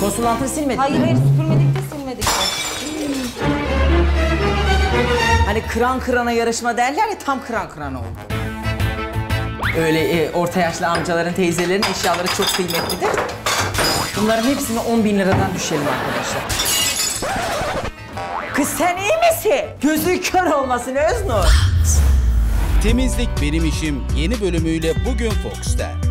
Konsulantını silmedik. Hayır süpürmedik de silmedik de. Hani kıran kırana yarışma derler ya, tam kıran kırana oldu. Öyle orta yaşlı amcaların, teyzelerin eşyaları çok kıymetlidir. Bunların hepsini 10.000 liradan düşelim arkadaşlar. Kız sen iyi misin? Gözün kör olmasın Öznur. Temizlik Benim İşim yeni bölümüyle bugün Fox'ta.